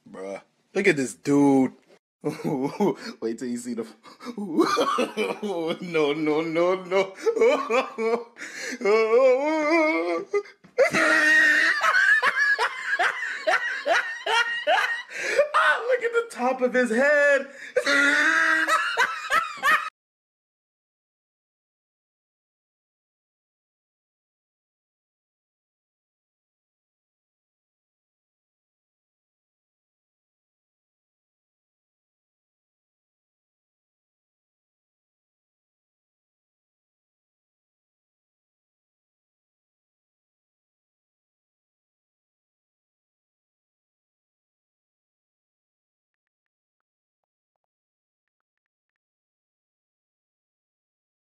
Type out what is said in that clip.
Bruh. Look at this dude. Wait till you see the. No, no, no, no. Ah, look at the top of his head.